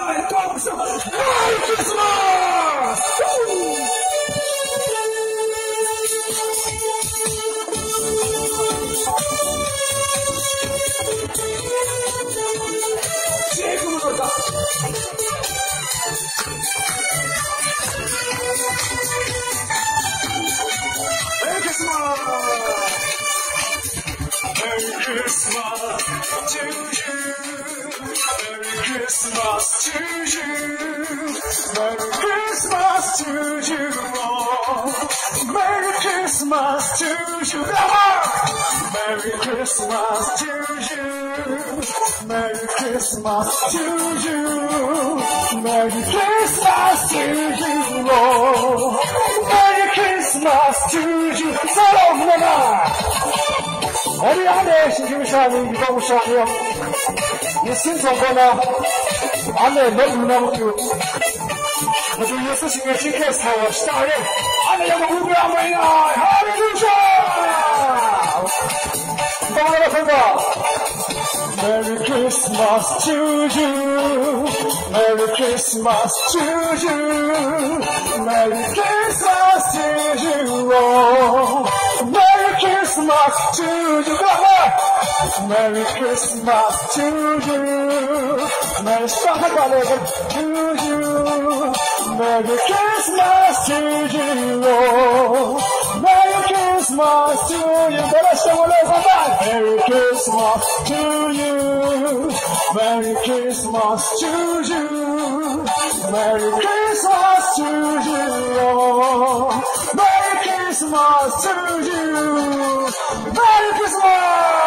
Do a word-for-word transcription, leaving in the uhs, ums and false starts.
우리 안에 신심샤는 유가무샤고요. 이 신성거나 안에 너무나무도 모두 예수님의 신께 사와 시작하여 안에 영광 울고 아멘이나 할렐루야. 너무나 반가. Merry Christmas to you. Merry Christmas to you. Merry Christmas to you. Oh. Merry Christmas to you. Merry Christmas to you. Merry Christmas to you. Merry Christmas to you. Oh. Merry Christmas to you. Merry Christmas to you. Merry Christmas to you. Merry Christmas to you. Oh. Merry Christmas to you. Merry Christmas.